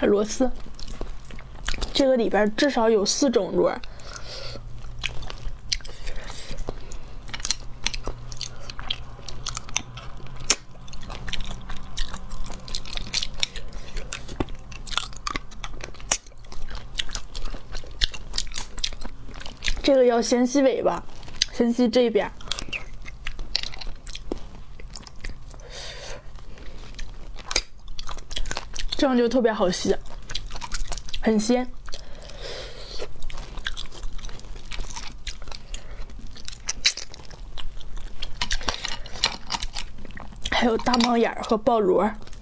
海螺丝，这个里边至少有4种螺。这个要先吸尾巴，先吸这边，这样就特别好吸，很鲜。还有大猫眼和鲍螺。